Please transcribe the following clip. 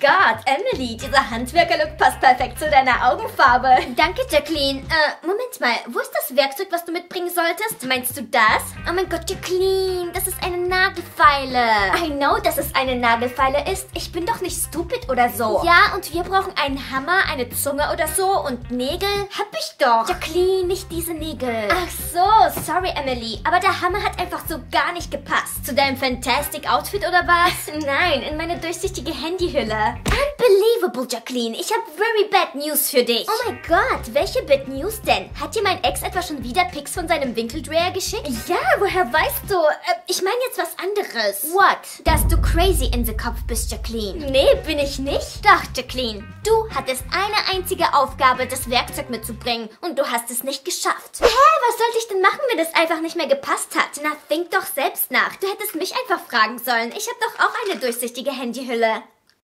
Gott, Emily, dieser Handwerker-Look passt perfekt zu deiner Augenfarbe. Danke, Jacqueline. Moment mal, wo ist das Werkzeug, was du mitbringen solltest? Meinst du das? Oh mein Gott, Jacqueline, das ist eine Nagelfeile. I know, dass es eine Nagelfeile ist. Ich bin doch nicht stupid oder so. Ja, und wir brauchen einen Hammer, eine Zunge oder so und Nägel. Hab ich doch. Jacqueline, nicht diese Nägel. Ach so, sorry, Emily, aber der Hammer hat einfach so gar nicht gepasst. Zu deinem Fantastic Outfit oder was? Nein, in meine durchsichtige Handyhülle. Unbelievable, Jacqueline. Ich habe very bad news für dich. Oh mein Gott, welche bad news denn? Hat dir mein Ex etwa schon wieder Pics von seinem Winkeldreher geschickt? Ja, woher weißt du? Ich meine jetzt was anderes. What? Dass du crazy in the Kopf bist, Jacqueline. Nee, bin ich nicht. Doch, Jacqueline. Du hattest eine einzige Aufgabe, das Werkzeug mitzubringen und du hast es nicht geschafft. Hä, was sollte ich denn machen, wenn das einfach nicht mehr gepasst hat? Na, denk doch selbst nach. Du hättest mich einfach fragen sollen. Ich habe doch auch eine durchsichtige Handyhülle.